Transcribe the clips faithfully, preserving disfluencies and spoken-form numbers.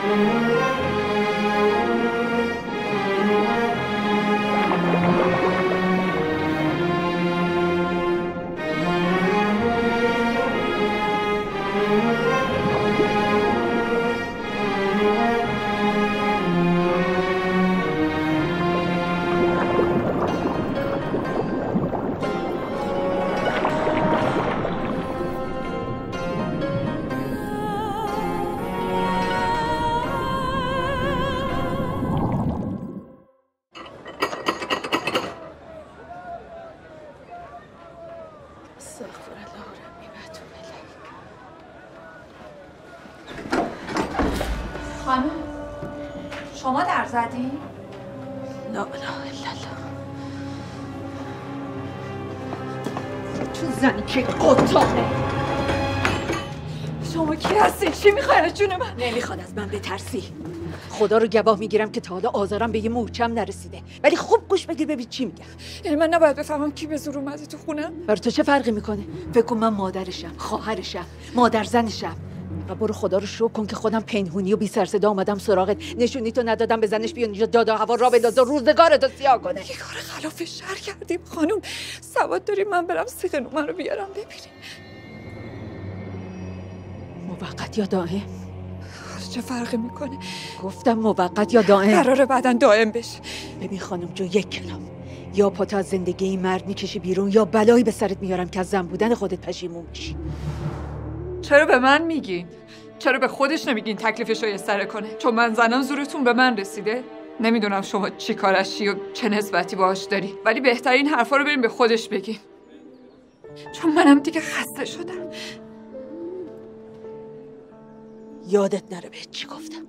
خانم شما در زدی؟ لا اله الا الله. تو زنی که قطعه. شما کی هستی؟ چی میخوای از جون من؟ نمیخواد از من بترسی. خدا رو گواه میگیرم که تا حالا آزارم به یه مورچم نرسیده، ولی خوب گوش بگیر ببین چی میگم. یعنی من نباید بفهمم کی به زور اومده تو خونم؟ برای تو چه فرقی میکنه؟ فکر کن من مادرشم، خواهرشم، مادر زنشم. و برو خدا رو شکر کن که خودم پنهونی و بی سر صدا اومدم سراغت، نشونی تو ندادم بزنش بیان اینجا دادا هوا را بندازه روزگارتو سیاه کنه. یه کار خلاف شر کردیم خانم. سواد داریم من برم سیخ نومن رو بیارم ببینیم. موقت یا دائم؟ چه فرقی میکنه؟ گفتم موقت یا دائم؟ قراره بعداً دائم بشه. ببین خانم جو، یک کلام، یا پاتو از زندگی این مرد میکشی بیرون یا بلایی به سرت میارم که از زن بودن خودت پشیمون میشی. چرا به من میگین؟ چرا به خودش نمیگین تکلیفش رو یه سره کنه؟ چون من زنم زورتون به من رسیده؟ نمیدونم شما چی کارشی و چه نسبتی باهاش داری، ولی بهترین حرفا رو بریم به خودش بگین، چون منم دیگه خسته شدم. یادت نره بهت چی گفتم.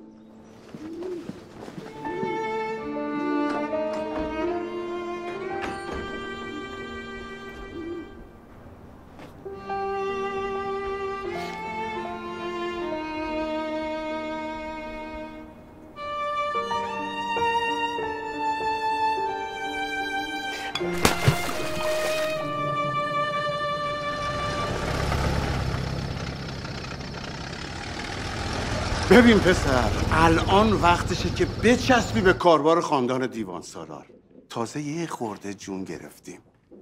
ببین پسر، الان وقتشه که بچسبی به کاربار خاندان دیوان سالار. تازه یه خورده جون گرفتیم،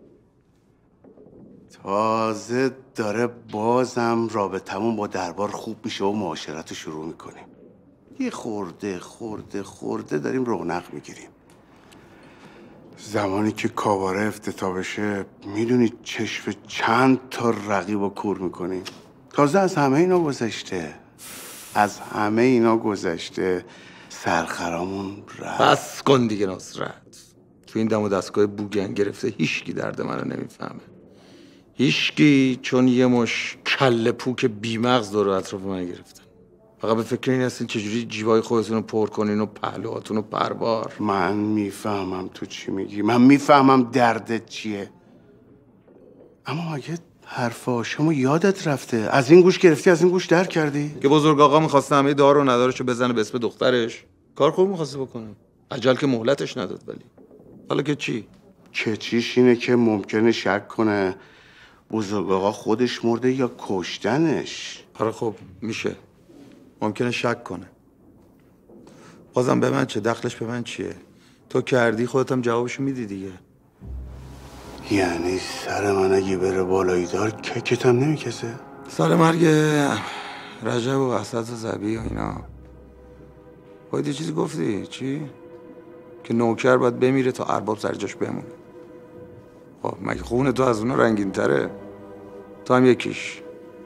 تازه داره بازم رابطمون با دربار خوب میشه و معاشرت رو شروع میکنیم. یه خورده خورده خورده داریم رونق میگیریم. زمانی که کاواره افتتاح بشه میدونی چشم چند تا رقیب و کور میکنیم. تازه از همه اینا گذشته، از همه اینا گذشته، سرخرامون رفت. بس کن دیگه نصرت. تو این دم و دستگاه بوگن گرفته هیچکی درد منو نمیفهمه. هیچکی، چون یه مش کله پوک بیمغز دور اطراف من گرفتن. فقط به فکر این هستین چجوری جیبای خودتون رو پر کنین و پهلوهاتون رو پربار. من میفهمم تو چی میگی، من میفهمم دردت چیه، اما مگه حرف هاشمو یادت رفته؟ از این گوش گرفتی از این گوش در کردی؟ که بزرگ آقا میخواسته همه دار و ندارشو بزنه به اسم دخترش. کار خوب میخواسته بکنه، عجل که مهلتش نداد. ولی حالا که چی؟ که چیش اینه که ممکنه شک کنه بزرگ آقا خودش مرده یا کشتنش. آره خب میشه، ممکنه شک کنه. بازم به من چه؟ دخلش به من چیه؟ تو کردی، خودت هم جوابشو میدی دیگه. یعنی سر من اگه بره بالایی دار ککت هم نمیکسه؟ سال مرگ رجب و اسد و زبی و اینا باید یه چیزی گفتی. چی؟ که نوکر باید بمیره تا ارباب سر جاش بمونه. خب مگه خون تو از اونا رنگین تره؟ تو هم یکیش.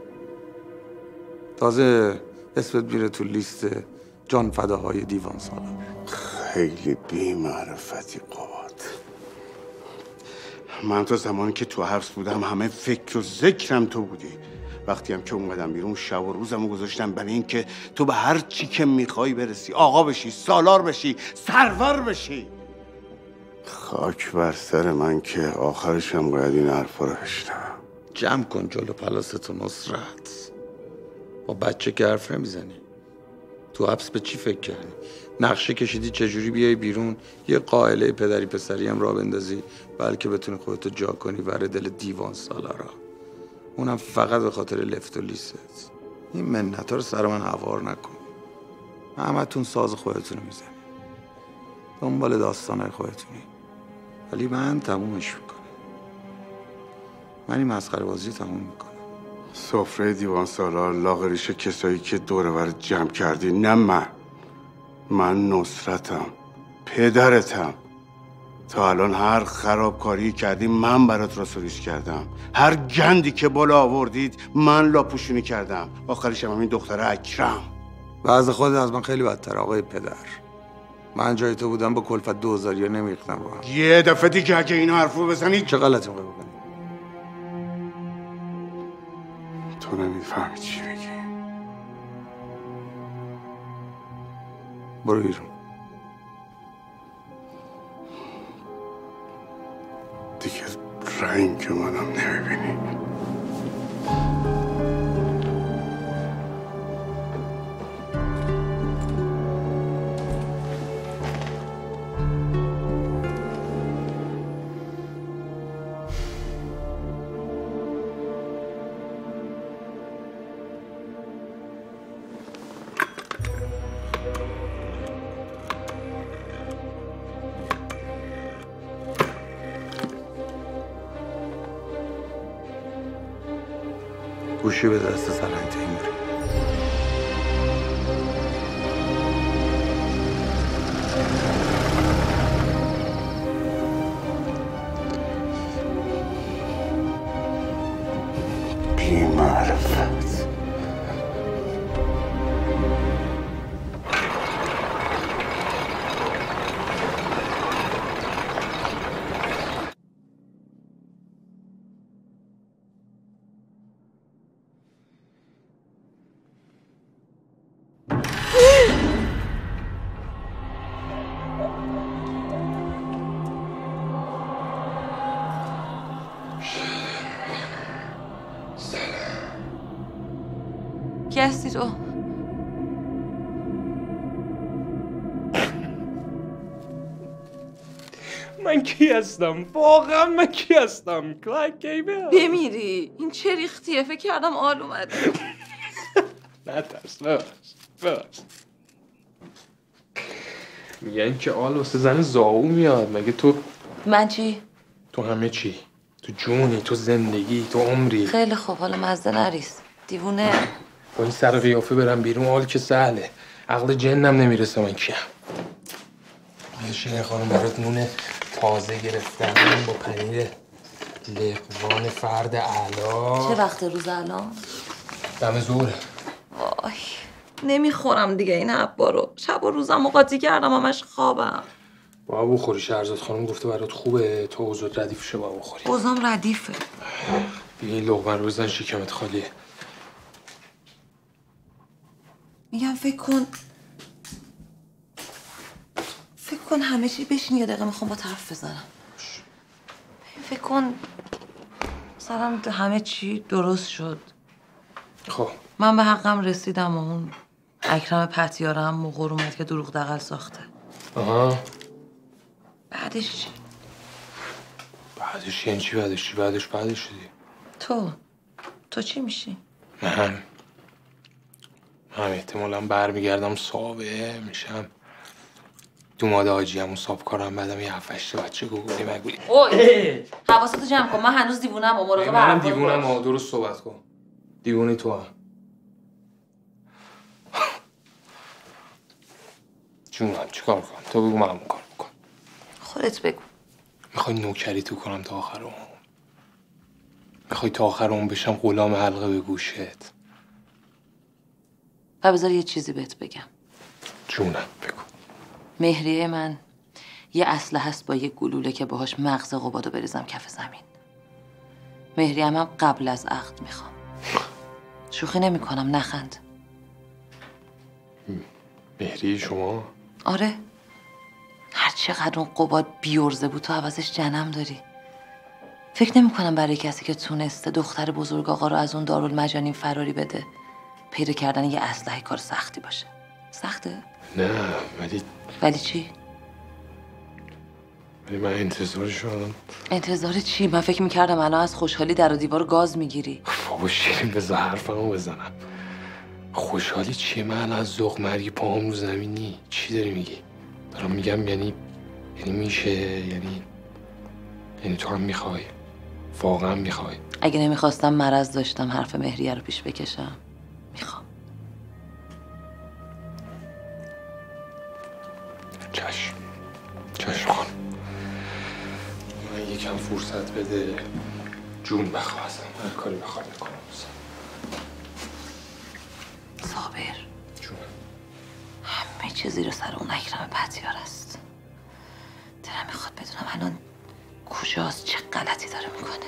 تازه اسمت میره تو لیست جان فداهای دیوان سالار. خیلی بی معرفتی قباد. من تا زمانی که تو حبس بودم همه فکر و ذکرم تو بودی. وقتی هم که اومدم بیرون شب و روزمو گذاشتم برای این که تو به هر چی که میخوای برسی، آقا بشی، سالار بشی، سرور بشی. خاک بر سر من که آخرشم باید این حرفا رو بشنوم. جمع کن جلو پلاستو نصرت. با بچه که حرف نمیزنی. تو حبس به چی فکر کردی؟ نقشه کشیدی چجوری بیای بیرون یه قائله پدری پسری هم راه بندازی بلکه بتونی خودتو جا کنی ور دل دیوان سالارا. اونم فقط به خاطر لفت و لیست. این منت‌ها رو سر من هوار نکن. همتون ساز خودتون رو میزنی، دنبال داستانهای خودتونی، ولی من تمومش میکنم. من این مسخره بازی تموم میکنم. سفره دیوان سالار لاغریش کسایی که دور بر جمع کردی، نه من. من نصرتم، پدرتم. تا الان هر خرابکاری کردی من برات رسولیش کردم، هر گندی که بالا آوردید من لاپوشونی کردم. آخرش هم این دختر اکرم. وضع خودت از من خیلی بدتر آقای پدر. من جای تو بودم با کلفت دوزاری نمیختم با هم. یه دفعه دیگه اگه اینو حرفو بزنی چه غلطی میخوای بکنی؟ تو نمیفهمی چی میگی. برو بیرون. دیگه رنگ منم نمیبینی. گوشی به دست سرهنگ تیموری. بی معرفت. کی هستی تو؟ من کی هستم؟ واقعا من کی هستم؟ کلایک گیبل. بمیری. این چه ریختیه؟ فکر کردم آل اومده. نه ترس، ببخش ببخش. میگن که آل واسه زن زاو میاد. مگه تو؟ من چی؟ تو همه چی. تو جونی، تو زندگی، تو عمری. خیلی خوب، حالا مزه نریز. دیوونه. با این سر قیافه برم بیرون آل که سهله. عقل جنم نمیرسه من کیم. یه شیرین خانم برات نون تازه گرفتم با پنیر لقوان فرد اعلا. چه وقت روز الان؟ دم ظهره. وای نمیخورم دیگه این حبا رو. شب و روزم قاطی کردم، همش خوابم. با بخوری. شهرزاد خانم گفته برات خوبه، تو اوضاعت ردیف شه با بخوری. اوضاعم ردیفه. دیگه این لقمه رو بزن شکمت خالیه. میگم فکر کن فکر کن همه چی بشین یه دقیقه میخوام با حرف بزنم. فکر کن مثلا همه چی درست شد. خب من به حقم رسیدم و اون اکرم پتیارم موقع اومد که دروغ دقل ساخته. آها. بعدش چی؟ بعدش یعنی چی بعدش چی؟ بعدش بعدش شدی. تو تو چی میشی؟ من من احتمالا برمیگردم سابه میشم دوماد آجی همون سابکارم. بعدم یه هفتشت بچه گوگلی مگولی. اوی حواستو جمع کن، من هنوز دیوونم و مراقب منم حرفات دیوونم باش. ها. درست صحبت کن. دیوونی تو هم. جونم چیکار کنم؟ تو بگو من همون کار بکن. خودت بگو. میخوای نوکری تو کنم تا آخر عمر؟ میخوای تا آخر عمر بشم غلام حلقه به گوشت؟ و بذار یه چیزی بهت بگم. جونم بگو. مهریه من یه اسلحه هست با یه گلوله که باهاش مغز قبادو بریزم کف زمین. مهریه هم قبل از عقد میخوام. شوخی نمی کنم، نخند. مهریه شما؟ آره. هر چقدر اون قباد بیورزه بود تو عوضش جنم داری. فکر نمی کنم برای کسی که تونسته دختر بزرگ آقا رو از اون دارالمجانین فراری بده پیدا کردن یه اسلحه کار سختی باشه. سخته؟ نه ولی ولی چی؟ ولی من انتظارشو الان. انتظار چی؟ من فکر میکردم الان از خوشحالی در و دیوار گاز میگیری. بابا شیرین بذار حرفمو بزنم. خوشحالی چیه؟ من از ذوق مرگی پاهم رو زمینی. چی داری میگی؟ دارم میگم یعنی یعنی میشه، یعنی یعنی تو هم میخوای؟ واقعا میخوای؟ اگه نمیخواستم مرض داشتم حرف مهریه رو پیش بکشم. میخوام. چشم چشم خانم، من یکم فرصت بده جون بخواه ازم، هر کاری بخواه میکنم. صابر جون همه چیز زیر سر اون اکرم پتیار است. دلم میخواد بدونم الان کجاست، چه غلطی داره میکنه.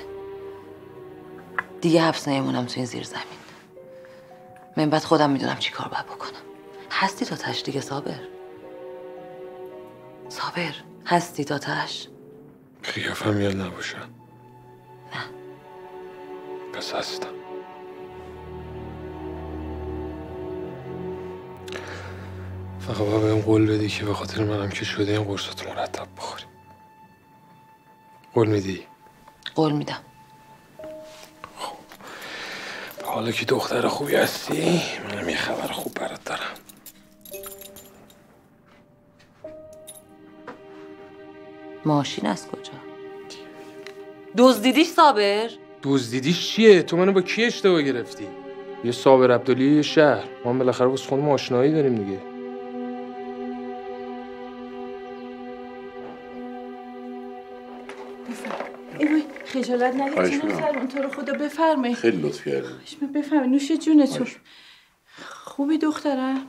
دیگه حبس نمیمونم تو این زیر زمین. من بعد خودم میدونم چی کار باید بکنم. هستی تا تش دیگه صابر؟ صابر هستی تا تش؟ قیافم یاد نباشه. نه. پس هستم. فقط باید بهم قول بدی که به خاطر منم که شده این قرصات مرتب بخوری. قول میدی؟ قول میدم. خب حالا که دختر خوبی هستی منم یه خبر خوب برات دارم. ماشین از کجا؟ دزدیدیش صابر؟ دزدیدیش چیه؟ تو منو با کی اشتباه گرفتی؟ یه صابر عبدالی یه شهر، ما بالاخره واسه خودمون آشنایی داریم دیگه. ایوای خجالت نگیر سر اون تو رو خدا بفرمایید. خیلی لطف کردی. بفرمایید نوش جونتون. خوبی دخترم؟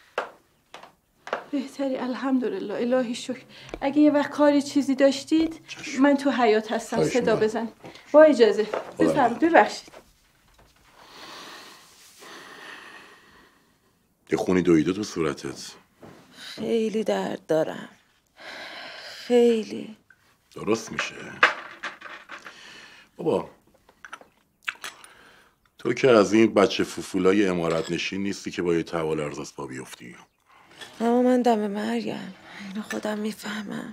بهتری الحمدلله الهی شکر. اگه یه وقت کاری چیزی داشتید چشم. من تو حیاط هستم صدا بزن. با اجازه بفرمایید. ببخشید. یه خونی دویده تو صورتت. خیلی درد دارم. خیلی. درست میشه. بابا تو که از این بچه فوفولای امارت نشین نیستی که با یه توال ارزاز پا بیفتی. اما من دم مرگم، اینو خودم میفهمم.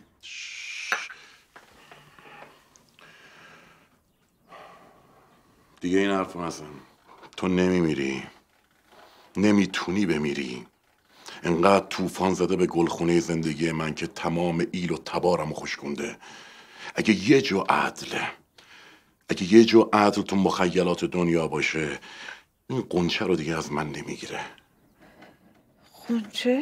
دیگه این حرف نزن. تو نمیمیری، نمیتونی بمیری. انقدر طوفان زده به گلخونه زندگی من که تمام ایل و تبارمو خشکونده. اگه یه جو عدله، اگه یه جو عدل تو مخیلات دنیا باشه، این قنچه رو دیگه از من نمیگیره. قنچه؟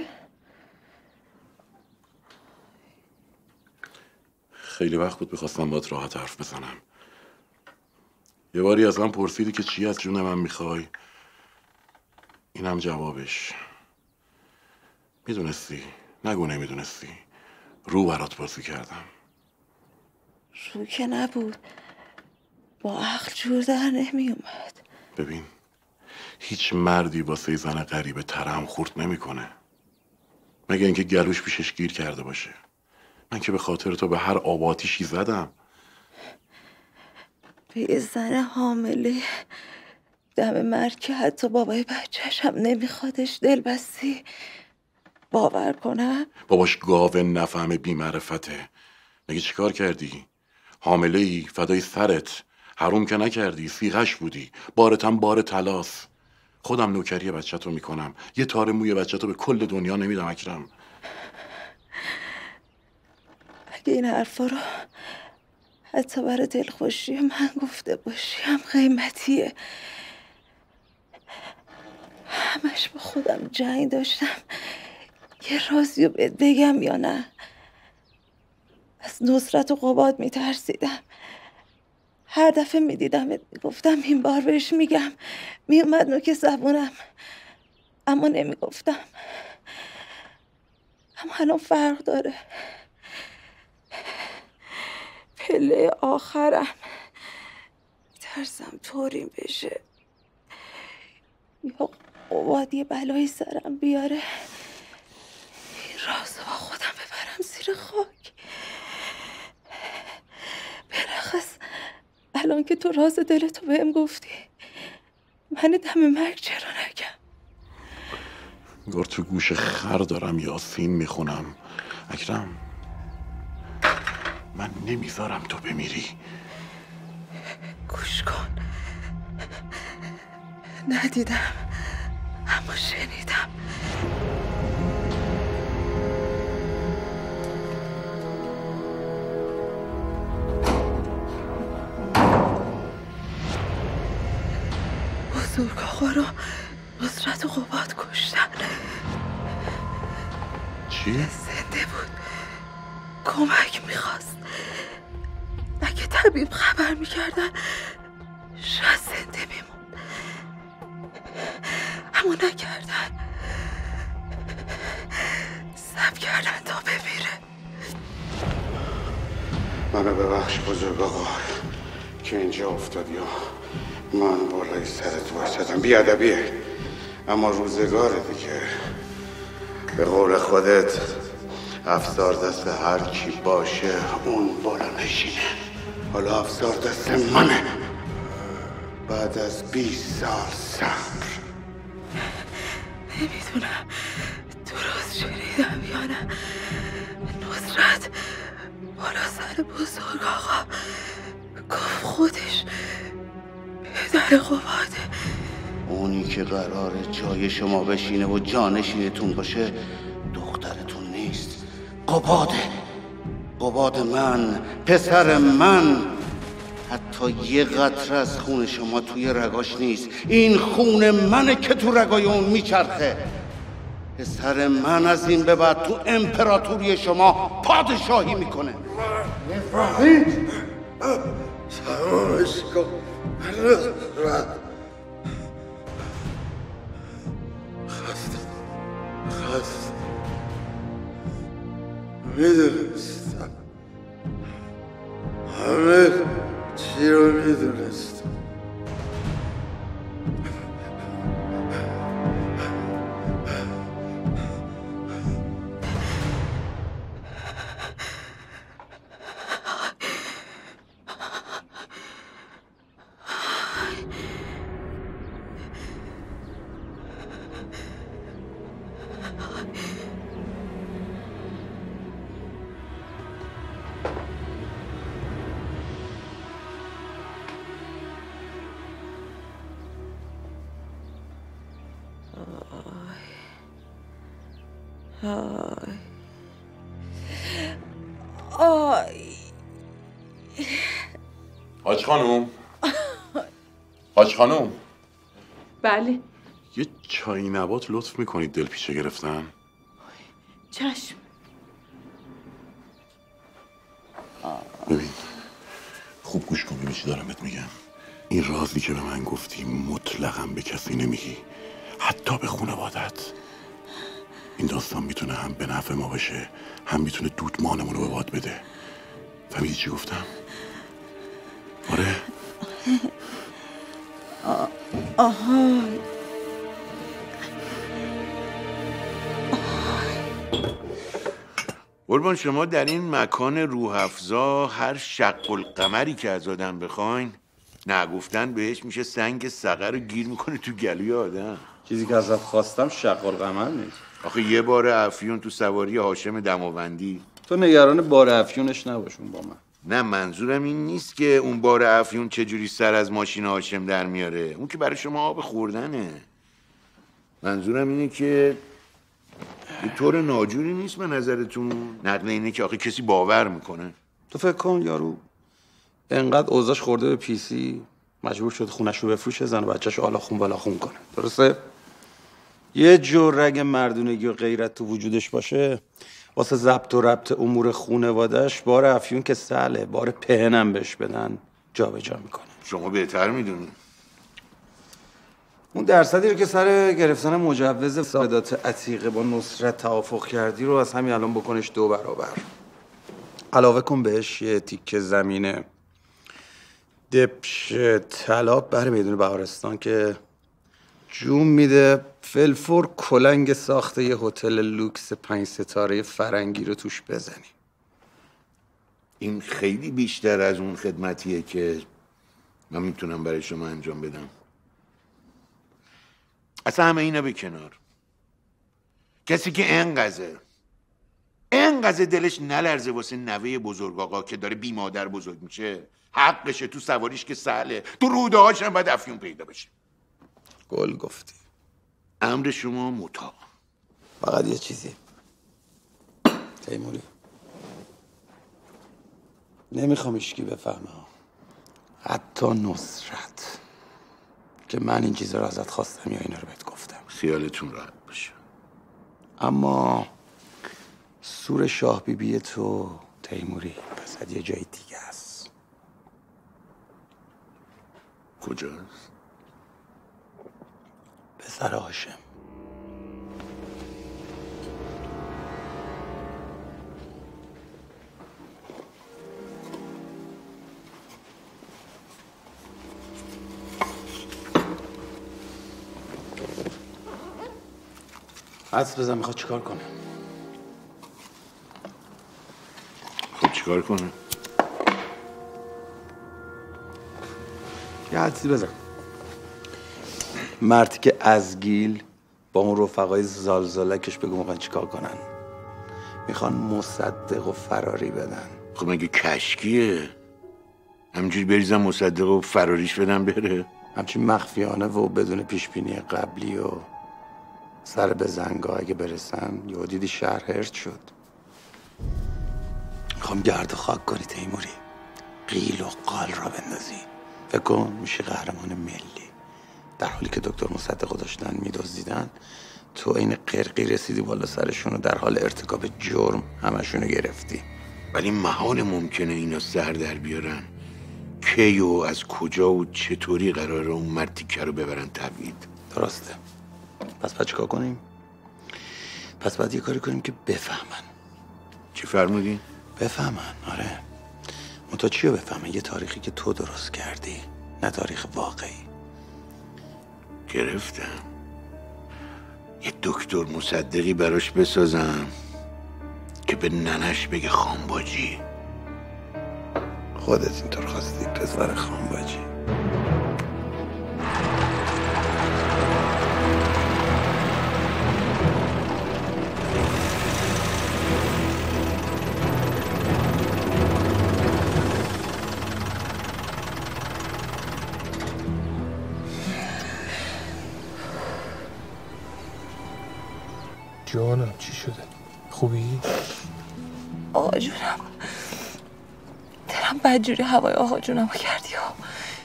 خیلی وقت بود میخواستم باهات راحت حرف بزنم. یه باری از من پرسیدی که چی از جون من میخوای؟ اینم جوابش. میدونستی؟ نگو نمیدونستی. رو برات بازی کردم. رو که نبود، با عقل جور در نمی اومد. ببین هیچ مردی واسه زن غریبه ترم خورد نمیکنه، مگه اینکه گلوش پیشش گیر کرده باشه. من که به خاطر تو به هر آباتیشی زدم. به یه زن حامله دم مرگ که حتی بابای بچهش هم نمیخوادش دل بستی باور کنم؟ باباش گاوه نفهمه بی معرفته. مگه چیکار کردی؟ حامله ای فدای سرت، حروم که نکردی، سیغش بودی، بارت هم بار طلاست. خودم نوکری بچه‌تو میکنم، یه تار موی بچه‌تو به کل دنیا نمیدم اکرم. اگه این حرفا رو حتی برای دلخوشی من گفته باشی هم قیمتیه. همش با خودم جنگ داشتم یه رازی رو بهت بگم یا نه. از نصرت و قباد میترسیدم. هر دفعه میدیدم میگفتم این بار بهش میگم، میومد نوک زبونم، اما نمیگفتم. اما الان فرق داره. پله آخرم میترسم طوریم بشه یا قباد یه بلایی سرم بیاره، این راز با خودم ببرم زیر خاک. برخص الان که تو راز دلتو بهم گفتی، من دم مرگ چرا نگم؟ انگار تو گوش خر دارم یاسین میخونم. اکرم من نمیذارم تو بمیری. گوش کن. ندیدم اما شنیدم بزرگ آقا رو نصرت و قباد کشتن. چی؟ زنده بود، کمک میخواست. اگه طبیب خبر میکردن شاید زنده میمون، اما نکردن، صبر کردن تا بمیره. منو ببخش بزرگ آقا که اینجا افتادی و من بالای سرت وایسادم. بیادبیه، اما روزگاره دیگه. به قول خودت افسار دست هر کی باشه اون بالا نشینه. حالا افسار دست منه بعد از بیست سال صبر. نمیدونم درست شنیدم یا نه. نصرت بالا سر بزرگ آقا گفت خودش پدر قباده. اونی که قراره جای شما بشینه و جانشینتون باشه دخترتون نیست، قباده. قباد من، پسر من. حتی یه قطره از خون شما توی رگاش نیست. این خون منه که تو رگای اون میچرخه. پسر من از این به بعد تو امپراتوری شما پادشاهی میکنه. نفهمید؟ تمامش کن. خسته خسته میدونستم، همه چی رو میدونستم. آی آی حاج خانوم، حاج خانوم، بله یه چای نبات لطف میکنید؟ دلپیچه گرفتم. چشم. ببین خوب گوش کن ببین چی دارم بهت میگم. این رازی که به من گفتی مطلقاً به کسی نمیگی، حتی به خانوادت. این داستان میتونه هم به نفع ما بشه، هم میتونه دودمانمون رو به باد بده. فهمیدی چی گفتم؟ آره؟ آها قربان شما در این مکان روح افزا هر شق القمری که از آدم بخواین نگفتن بهش میشه سنگ سقر رو گیر میکنه تو گلوی آدم. چیزی که ازت خواستم شق القمر نیست. آخه یه بار افیون تو سواری هاشم دماوندی. تو نگران بار افیونش نباشون با من. نه منظورم این نیست که اون بار افیون چجوری سر از ماشین هاشم در میاره، اون که برای شما آب خوردنه. منظورم اینه که یه طور ناجوری نیست به نظرتون نقل اینه که آخه کسی باور میکنه. تو فکر کن یارو انقدر اوضاعش خورده به پیسی مجبور شد خونش رو بفروشه، زن و بچه‌ش رو آلاخون بالاخون کنه. درسته؟ یه جور رگ مردونگی و غیرت تو وجودش باشه واسه ضبط و ربط امور خونواده‌اش بار افیون که سهله، بار پهنم بهش بدن جابجا میکنه. شما بهتر میدونی. اون درصدی رو که سر گرفتن مجوز سادات عتیقه با نصرت توافق کردی رو از همین الان بکنش دو برابر. علاوه کن بهش یه تیکه زمینه دبش طلاب بره میدون بهارستان که جون میده فلفور کلنگ ساخته یه هتل لوکس پنج ستاره فرنگی رو توش بزنی. این خیلی بیشتر از اون خدمتیه که من میتونم برای شما انجام بدم. اصلا همه اینا به کنار. کسی که انقدر انقدر دلش نلرزه واسه نوه بزرگ آقا که داره بی مادر بزرگ میشه، حقشه. تو سواریش که سهله، تو روده هاش هم باید افیون پیدا بشه. گل گفتی. امر شما مطاع. فقط یه چیزی تیموری، نمیخوام اشکی بفهمه، حتی نصرت، که من این چیزا رو ازت خواستم یا اینا رو بهت گفتم. خیالتون راحت باشه. اما سور شاه بی بی تو تیموری پس یه جای دیگه است. کجاست؟ پسر هاشم. حدس بزن میخواد چیکار کنه؟ خب چیکار کنه؟ یه حدسی بزن. مردی که از گیل با اون رفقای زالزالکش بگو میخوان چیکار کنن. میخوان مصدق و فراری بدن. خب مگه کشکیه؟ همینجوری بریزم مصدق و فراریش بدن بره؟ همچین مخفیانه و بدون پیشبینی قبلی و سر به زنگاه اگه برسن یهو دیدی شهر هرد شد. میخوام گرد و خاک کنی تیموری، قیل و قال را بندازی، فکر کن میشی قهرمان ملی. در حالی که دکتر مصدق داشتن میدزدیدن تو این قرقی رسیدی بالا سرشون و در حال ارتکاب جرم همشونو گرفتی. ولی محال ممکنه اینا سر در بیارن. کی و از کجا و چطوری قراره اون مرد تیکه رو ببرن تبعید؟ درسته. پس باید چیکار کنیم؟ پس باید یه کاری کنیم که بفهمن. چی فرمودی؟ بفهمن، آره. منتها چی رو بفهمن؟ یه تاریخی که تو درست کردی، نه تاریخ واقعی. گرفتم. یه دکتر مصدقی براش بسازم که به ننش بگه خانباجی. خودت اینطور خواستی پسر خانباجی. جانم چی شده؟ خوبی؟ آقا جونم دلم بدجوری هوای آقا جونم کردی ها.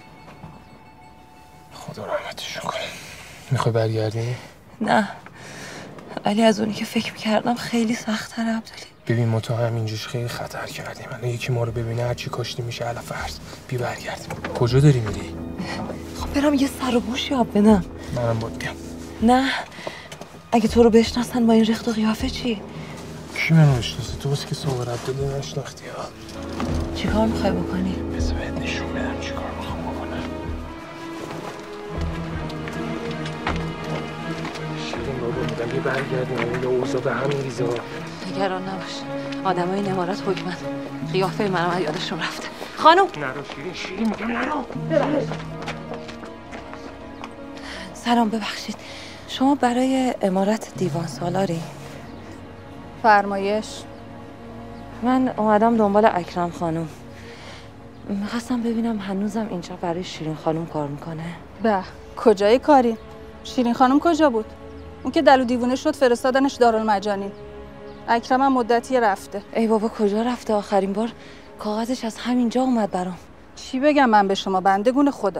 خدا رحمتشون کنه. میخوای برگردی؟ نه ولی از اونی که فکر میکردم خیلی سخت‌تره عبدالی. ببین ما تو همینجاش خیلی خطر کردیم. الان یکی ما رو ببینه هرچی کاشتی میشه علف فرض. بی برگردیم. کجا داری میری؟ خب برم یه سر و گوش یاب بدم. منم باید بیام. نه اگه تو رو بشناسن با این رخت و قیافه چی؟ کی منو بشناسه؟ تو بس که صابر عبدالله نشناختی ها. چی کار میخوای بکنی؟ بس بهت نشون بدم چی کار میخوام بکنم. شیرین بابا بودم یه برگردیم این اوضاع به هم میریزه. نگران نباش، آدم های این امارت حکمن. قیافه منم یادشون رفته. خانم نرو شیرین، شیرین میگم نرو. سلام ببخشید شما برای امارت دیوان سالاری؟ فرمایش. من اومدم دنبال اکرم خانم. میخواستم ببینم هنوزم اینجا برای شیرین خانم کار میکنه. به کجای کاری؟ شیرین خانم کجا بود؟ اون که دلو دیوونه شد فرستادنش دارالمجانین. اکرم هم مدتی رفته. ای بابا کجا رفته؟ آخرین بار کاغذش از همینجا اومد برام. چی بگم من به شما بندگون خدا.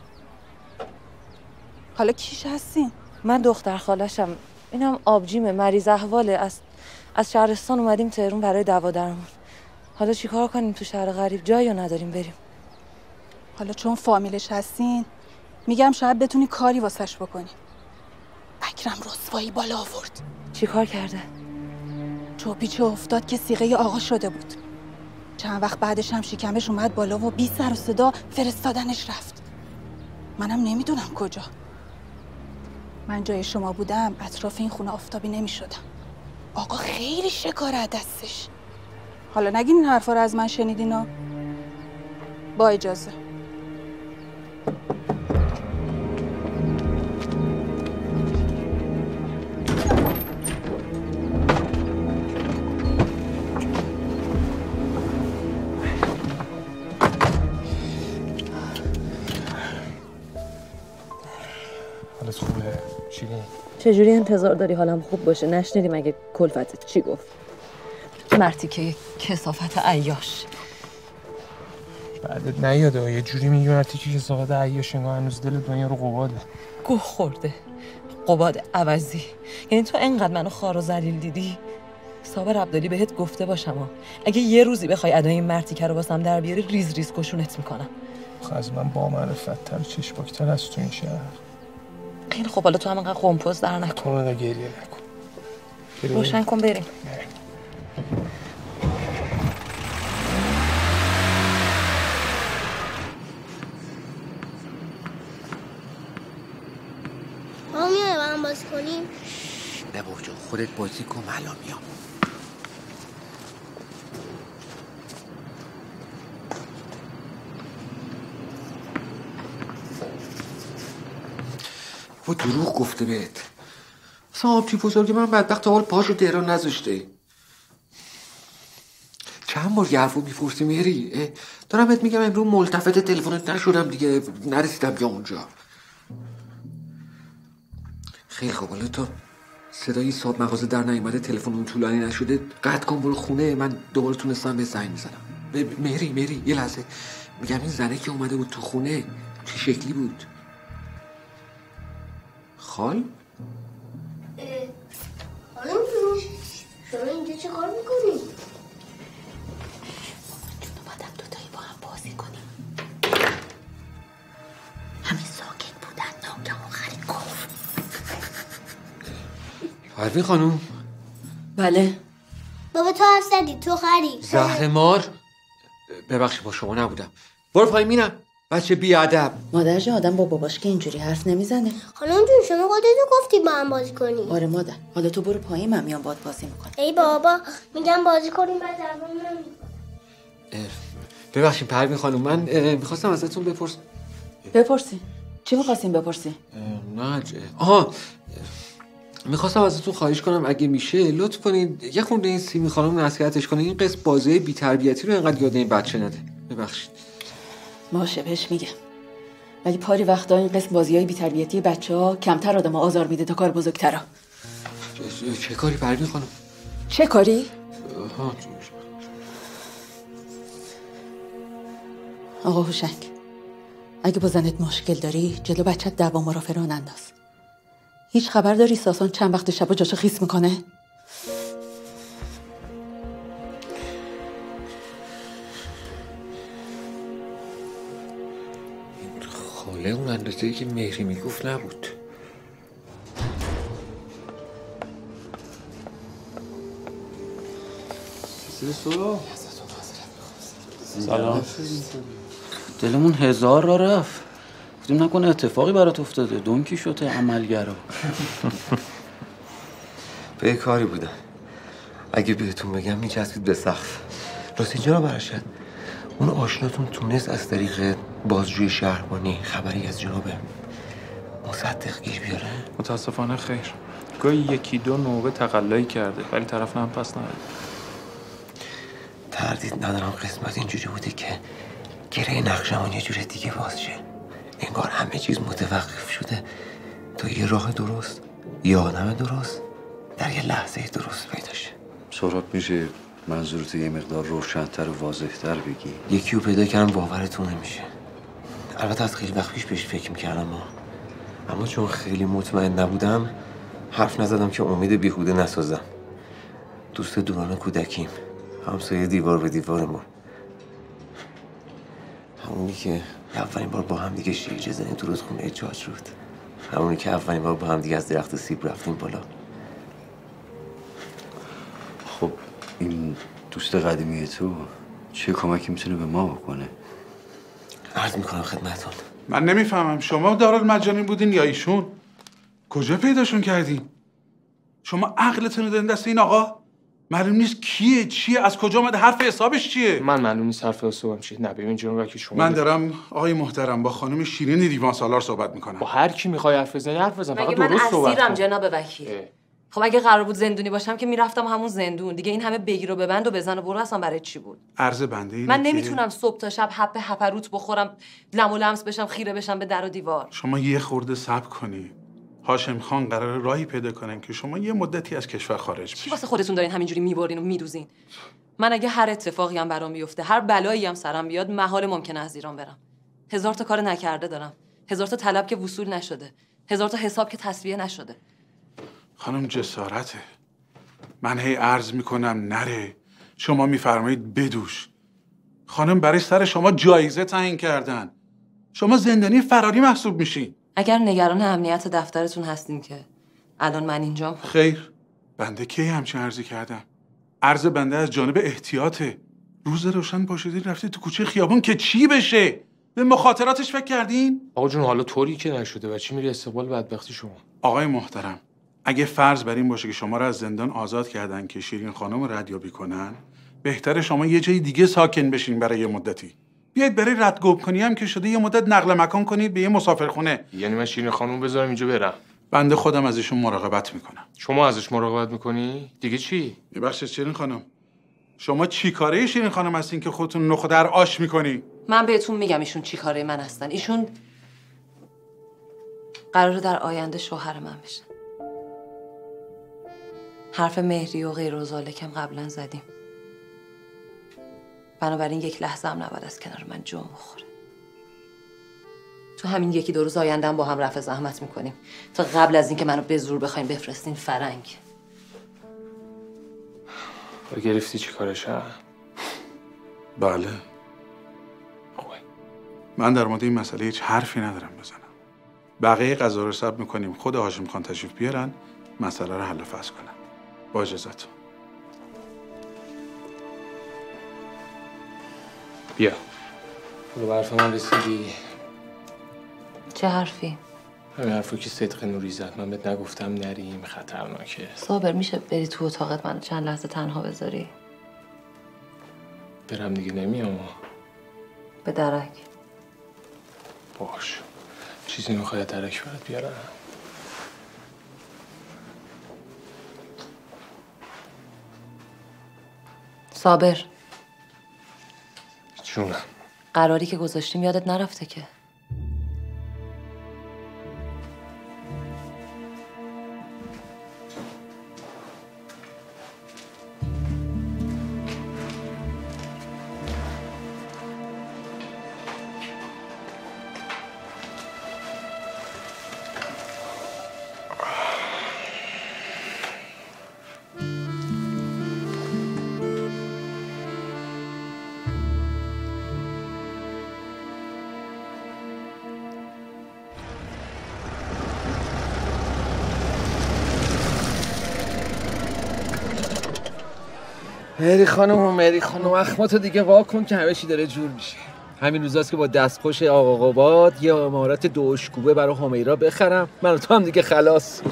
حالا کیش هستین؟ من دختر خالشم. اینم آبجیمه، مریض احواله. از از شهرستان اومدیم تهرون برای دوا درمون. حالا چیکار کنیم تو شهر غریب؟ جایی نداریم بریم. حالا چون فامیلش هستین میگم شاید بتونی کاری واسش بکنی. اکرم رسوایی بالا آورد. چیکار کرده؟ چوپیچه افتاد که صیغه آقا شده بود. چند وقت بعدش هم شکمش اومد بالا و بی سر و صدا فرستادنش رفت. منم نمیدونم کجا. من جای شما بودم اطراف این خونه آفتابی نمی شدم. آقا خیلی شکاره دستش. حالا نگین این حرفا رو از من شنیدین ها؟ با اجازه. حالت خوبه؟ شیرین؟ چجوری انتظار داری حالم خوب باشه؟ نشنیدی مگه کلفتت چی گفت؟ مرتی که کثافت عیاش. بعدت نیاده یه جوری میگی مرتی که کثافت عیاش، انگار هنوز دل دنیا رو قباده. گوه خورده قباد عوضی. یعنی تو انقدر منو خار و ذلیل دیدی؟ صابر عبدالی بهت گفته باشم ها اگه یه روزی بخوای ادای این مرتیکه رو واسم در بیاری ریز ریز کشونت میکنم. از من با معرفت تر چشماکتر از تو این شهر. خیلی خب حالا تو هم انقدر قمپوز در نکن. تو رو گریه نکن. روشن کن بریم. ما میای با هم بازی کنیم؟ نه بابا جون خودت بازی کن الان میام. با دروغ گفته بهت. اصلا آبجی بزرگی من بدبخت تا حال پاشو تهران نذاشته. چند بار یه حرفو میپرسی میری؟ دارم بهت میگم امروز ملتفت تلفنت نشدم دیگه، نرسیدم بیا اونجا. خیلی خوب حالا تو صدای صاحب مغازه در نیامده، تلفن اون طولانی نشده، قطع کن برو خونه، من دوباره تونستم به زنگ میزنم. مهری مهری یه لحظه، میگم این زنه که اومده بود تو خونه چه شکلی بود؟ خال؟ خانم جون شما اینجا چه کار میکنی؟ جون اومدم دوتایی با هم بازی کنیم. همین ساکت بودن ناگهان خرید گفت. پروین خانوم. بله بابا تو حرف زدی تو خرید. زهرمار ببخشید با شما نبودم. برو پایین میرم. بچه بیادب. مادر جان آدم با باباش که اینجوری حرف نمیزنه. خانم جون شما خودتو گفتی با هم بازی کنیم. آره مادر حالا تو برو پایین من میام باهات بازی میکنم. ای بابا میگم بازی کنیم بعد جواب نمیدی. ببخشید پروین خانوم من میخواستم ازتون بپرس. بپرسی چی میخواستین بپرسی؟ نه آها میخواستم ازتون خواهش کنم اگه میشه لطف کنید یه خورده این سیمی خانم نصیحتش کنید این قسم بازی بی تربیتی رو اینقدر یاد این بچه نده. ببخشید. باشه بهش میگم. ولی پاری وقتا این قسم بازیای بی تربیتی بچه‌ها کمتر آدمو آزار میده تا کار بزرگترا. چه کاری پروین خانم؟ چه کاری؟ آها آقا هوشنگ اگه با زنت مشکل داری جلو بچت دعوا مرافعه راه ننداز. هیچ خبر داری ساسان چند وقت شبا جاشو خیس میکنه؟ خاله اون اندازه‌ای که مهری میگفت نبود. سلام. دلمون هزار را رفت. گفتیم نکنه اتفاقی برات افتاده. دونکی شده عملگرا. به کاری بودم. اگه بهتون بگم میچسبید به سقف. راستی جناب ارشد اون آشناتون تونست از طریق بازجوی شهربانی خبری از جناب مصدق گیر بیاره؟ متاسفانه خیر. گاهی یکی دو نوبه تقلایی کرده ولی طرف هم پس نداره. تردید ندارم قسمت اینجوری بوده که گره نقشمون یه جور دیگه باز شه. انگار همه چیز متوقف شده تا یه راه درست یه آدم درست در یه لحظه درست پیدا شه. سهراب میشه منظورت یه مقدار روشن‌تر و واضح‌تر بگی؟ یکی رو پیدا کردم باورتون نمیشه. البته از خیلی وقت پیش بهش فکر میکردم اما اما چون خیلی مطمئن نبودم حرف نزدم که امید بیهوده نسازم. دوست دوران کودکیم، همسایه دیوار به دیوارمون، همونی که اولین بار با هم دیگه شیرجه زنیم تو رودخونه جاج رود، همونی که اولین بار با هم دیگه از درخت سیب رفتیم بالا. خب این دوست قدیمی تو چه کمکی میتونه به ما بکنه؟ عرض میکنم خدمتون. من نمیفهمم شما دارالمجانین بودین یا ایشون؟ کجا پیداشون کردین؟ شما عقلتون رو دادین دست این آقا؟ معلوم نیست کیه چیه از کجا اومده حرف حسابش چیه؟ من معلوم نیست حرف حسابم چیه. نه ببین جناب که شما من دارم آقای محترم با خانم شیرین دیوان سالار صحبت میکنم. با هر کی میخوای حرف بزنی حرف بزن، فقط من درست صحبت اسیرم کن. جناب وکیل. خب اگه قرار بود زندونی باشم که میرفتم همون زندون دیگه. این همه بگیر و ببند و بزن و برو اصلا برای چی بود؟ عرض بنده اینه من که نمیتونم صبح تا شب حب هپروت بخورم، لم و لمس بشم، خیره بشم به در و دیوار. شما یه خورده صبر کنی. هاشم خان قرار راهی پیدا کنن که شما یه مدتی از کشور خارج بشید. چی واسه خودتون دارین همینجوری میبرین و میدوزین؟ من اگه هر اتفاقی هم برام بیفته، هر بلایی هم سرم بیاد، محال ممکنه از ایران برم. هزار تا کار نکرده دارم، هزار تا طلب که وصول نشده، هزار تا حساب که تسویه نشده. خانم جسارته. من هی عرض میکنم نره، شما میفرمایید بدوش. خانم برای سر شما جایزه تعیین کردن، شما زندانی فراری محسوب میشین. اگر نگران امنیت دفترتون هستین که الان من اینجام. خیر، بنده کی همچین عرضی کردم؟ عرض بنده از جانب احتیاطه. روز روشن پاشیدین رفتی تو کوچه خیابون که چی بشه؟ به مخاطراتش فکر کردین؟ آقا جون حالا طوری که نشده و چی میری استقبال بدبختی شما؟ آقای محترم، اگه فرض بر این باشه که شما را از زندان آزاد کردن که شیرین خانم رو ردیابی کنن، بهتره شما یه جای دیگه ساکن بشین برای یه مدتی. بیاید برای ردگم کنی هم که شده یه مدت نقل مکان کنید به یه مسافرخونه. یعنی من شیرین خانم بذارم اینجا برم؟ بنده خودم از ایشون مراقبت میکنم. شما ازش مراقبت میکنی؟ دیگه چی؟ ببخشید شیرین خانم، شما چی کاره شیرین خانم هستین که خودتون نخ در آش میکنی؟ من بهتون میگم ایشون چی کاره من هستن. ایشون قراره در آینده شوهر من بشن. حرف مهری و غیر و ذالکم قبلا زدیم. بنابراین یک لحظه هم نباید از کنار من جا بخوره. تو همین یکی دو روز آیندهم با هم رفع زحمت میکنیم تا قبل از اینکه منو به زور بخوایم بفرستین فرنگ. با گرفتی چی کارشه؟ بله. خوبه. من در مورد این مسئله هیچ حرفی ندارم بزنم. بقیه قضا رو صبر میکنیم خود هاشم خان تشریف بیارن مسئله رو حل و فصل کنن. با اجازهتون. بیا. حالا به حرف من رسیدی؟ چه حرفی؟ همین حرفی که صدق نوری زد. من بهت نگفتم نریم، خطرناکه. صابر میشه بری تو اتاقت منو چند لحظه تنها بذاری؟ برم دیگه نمیام. به درک. باش. چیزی میخوای درک برات بیارم؟ صابر. جونم. قراری که گذاشتیم یادت نرفته که؟ مهری خانم و مهری خانم اخماتو دیگه وا کن که همه چی داره جور میشه. همین روزاست که با دستخوش آقا قباد یه امارت دوشکوبه برای همیرا بخرم. من و تو هم دیگه خلاص.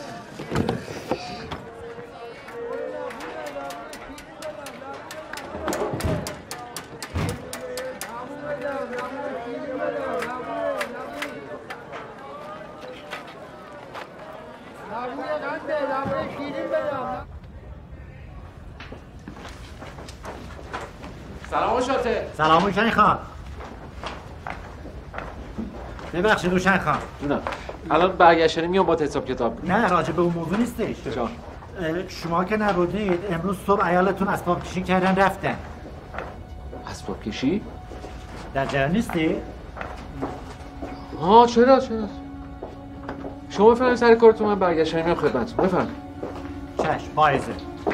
سلام شاته. سلام روشن خان. ببخشید روشن خان. جونم. الان برگشتنی میام با حساب کتاب. نه راجع به اون موضوع نیستش. جان. شما که نبودید امروز صبح عیالتون اسباب کشی کردن رفتن. اسباب کشی؟ در جریان نیستی؟ ها چرا چرا؟ شما بفرمایید سر کارتون، من برگشتنی میام خدمتتون. بفرمایید. چشم پاییزه.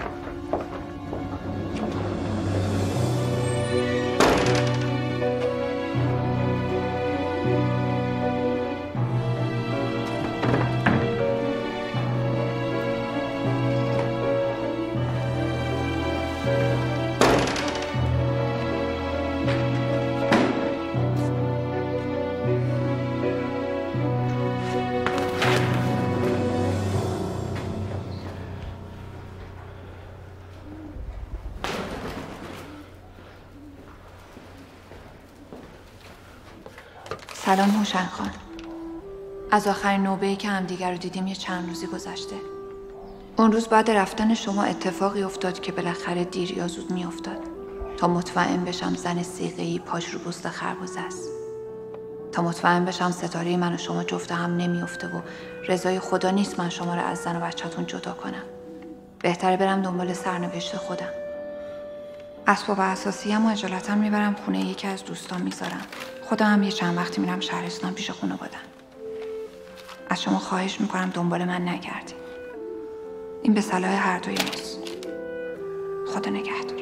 سلام هوشنگ خان. از آخرین نوبه‌ای که همدیگر رو دیدیم یه چند روزی گذشته. اون روز بعد رفتن شما اتفاقی افتاد که بالاخره دیر یا زود میافتاد تا مطمئن بشم زن صیقه‌ای پاش رو پست خربزه است. تا مطمئن بشم ستاره من و شما جفت هم نمیفته و رضای خدا نیست من شما رو از زن و بچه‌تون جدا کنم. بهتره برم دنبال سرنوشت خودم. اسباب اساسی هم و اجالتا میبرم خونه یکی از دوستان میذارم. خودم هم یه چند وقتی میرم شهرستان پیش خانواده‌ام. از شما خواهش میکنم دنبال من نگردید. این به صلاح هر دوی ماست. خدا نگهدار.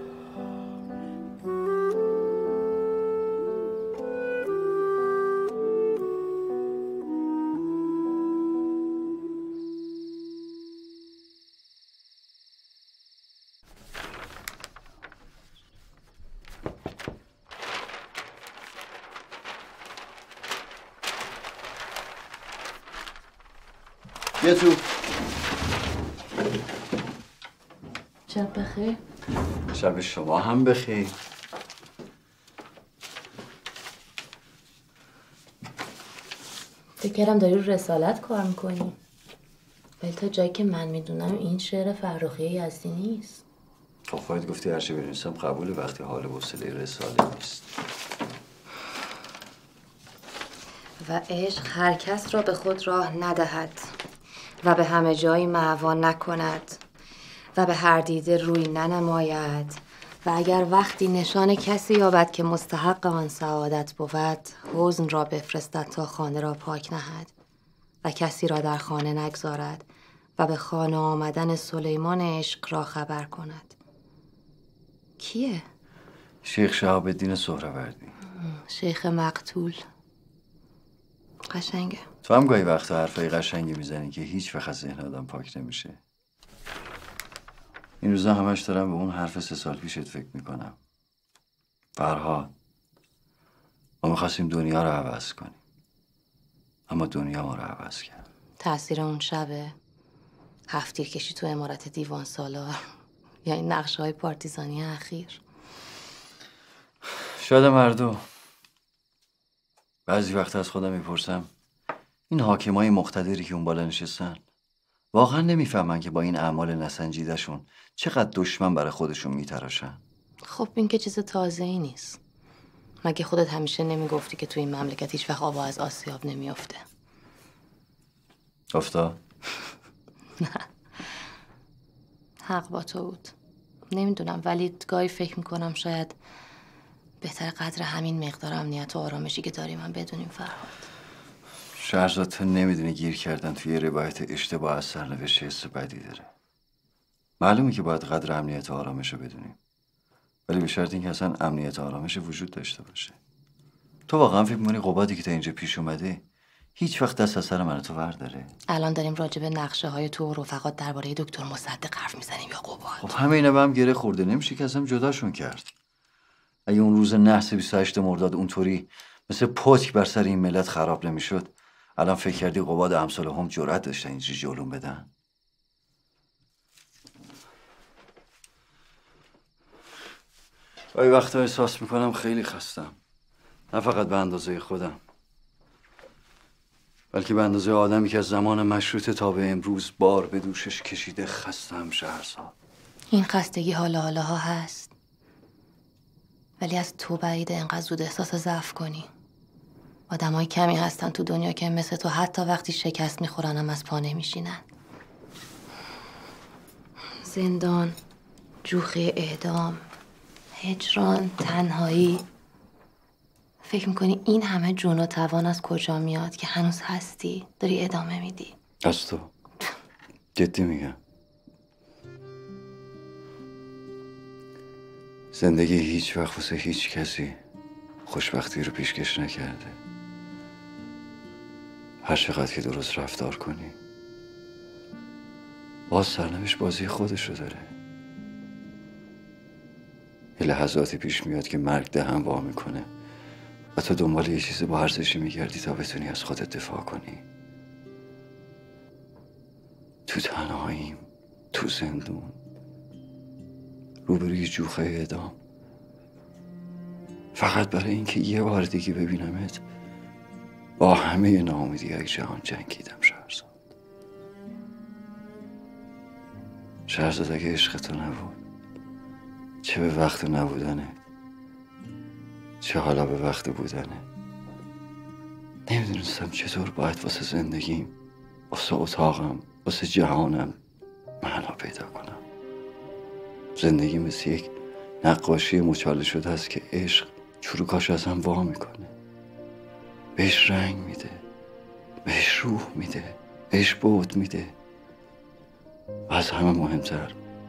بیا تو. شب بخیر. شب شما هم بخیر. فکر کردم داری رو رسالت کار میکنی، ولی تا جایی که من میدونم این شعر فرخی یزدی نیست. تو خودت گفتی هرچی بنویسم قبول، وقتی حال حوصله رساله نیست. و عشق هر کس را به خود راه ندهد و به همه جایی معوا نکند و به هر دیده روی ننماید و اگر وقتی نشان کسی یابد که مستحق آن سعادت بود، حزن را بفرستد تا خانه را پاک نهد و کسی را در خانه نگذارد و به خانه آمدن سلیمان عشق را خبر کند. کیه؟ شیخ شهاب الدین سهروردی. شیخ مقتول. قشنگه. تو هم گاهی وقتا حرفای قشنگی میزنی که هیچ وقت از ذهن آدم پاک نمیشه. این روزا همش دارم به اون حرف سه سال پیشت فکر میکنم. فرهاد، ما میخواستیم دنیا رو عوض کنیم، اما دنیا ما رو عوض کرد. تأثیر اون شبه هفت تیر کشی تو عمارت دیوان سالار یا این نقشه های پارتیزانی اخیر. شاید مردم. بعضی وقت از خودم میپرسم این حاکمای مقتدری که اون بالا نشستن واقعا نمیفهمن که با این اعمال نسنجیدشون چقدر دشمن برای خودشون میتراشن. خب این که چیز تازه ای نیست. مگه خودت همیشه نمیگفتی که تو این مملکت هیچ وقت آب از آسیاب نمیافته؟ افتاد؟ نه، حق با تو بود. نمیدونم، ولی گاهی فکر میکنم شاید بهتر قدر همین مقدار امنیت و آرامشی که داریم هم بدونیم. فرهاد شهرزاد، تو نمیدونی گیر کردن توی روایت اشتباه از سرنوشت حس بدی داره. معلومه که باید قدر امنیت و آرامش رو بدونیم، ولی به شرط اینکه اصلا امنیت و آرامش وجود داشته باشه. تو واقعا فکر می‌کنی قبادی که تا اینجا پیش اومده هیچ وقت دست از سر من تو برداره؟ الان داریم راجع به نقشه های تو و رفقات درباره دکتر مصدق حرف میزنیم یا قباد؟ خب همه اینا به هم گره خورده، نمیشه که ازم جداشون کرد. اگه اون روز نحس بیست و هشت مرداد اونطوری مثل پتک بر سر این ملت خراب نمیشد، الان فکر کردی قباد امثال هم جرأت داشتن اینجوری جلوم بدن؟ گاهی وقتا احساس میکنم خیلی خستم، نه فقط به اندازه خودم، بلکه به اندازه آدمی که از زمان مشروطه تا به امروز بار به دوشش کشیده. خستم شهرزاد. این خستگی حالا حالا ها هست، ولی از تو بعیده انقدر زود احساس ضعف کنی. آدمای کمی هستن تو دنیا که مثل تو حتی وقتی شکست میخورن هم از پا نمیشینن. زندان، جوخه اعدام، هجران، تنهایی. فکر میکنی این همه جون و توان از کجا میاد که هنوز هستی داری ادامه میدی؟ از تو. جدی میگم. زندگی هیچ وقت واسه هیچ کسی خوشبختی رو پیشکش نکرده. هر چقدر که درست رفتار کنی باز سرنوشت بازی خودش رو داره. یه لحظاتی پیش میاد که مرگ دهن وا میکنه و تو دنبال یه چیز با ارزشی میگردی تا بتونی از خودت دفاع کنی. تو تنهاییم، تو زندون، روبروی جوخه اعدام، فقط برای اینکه یه بار دیگه ببینمت. با همه ناامیدی‌های جهان جنگیدم شهرزاد. شهرزاد، اگه عشق تو نبود، چه به وقت نبودنه، چه حالا به وقت بودنه. نمیدونستم چطور باید واسه زندگیم، واسه اتاقم، واسه جهانم معنا پیدا کنم. زندگی مثل یک نقاشی مچاله شده است که عشق چروکاش از هم وا میکنه، بهش رنگ میده، بهش روح میده، بهش بعد میده. و از همه مهمتر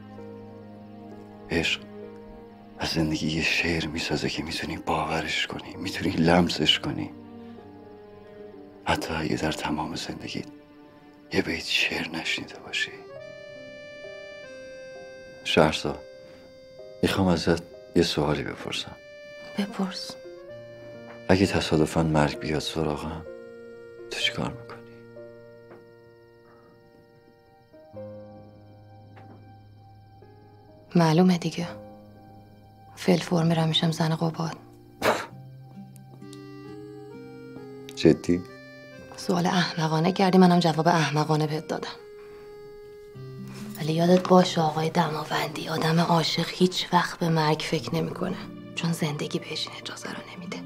عشق از زندگی یه شعر میسازه که میتونی باورش کنی، میتونی لمسش کنی. حتی اگه در تمام زندگیت یه بیت شعر نشنیده باشی. شهرزاد، میخوام ازت یه سوالی بپرسم. بپرس. اگه تصادفاً مرگ بیاد سراغم، تو چی کار میکنی؟ معلومه دیگه، فیل فرم میرم میشم زن قباد. جدی؟ سوال احمقانه کردی، منم جواب احمقانه بهت دادم. ولی یادت باشه آقای دماوندی، آدم عاشق هیچ وقت به مرگ فکر نمیکنه، چون زندگی بهش این اجازه رو نمیده.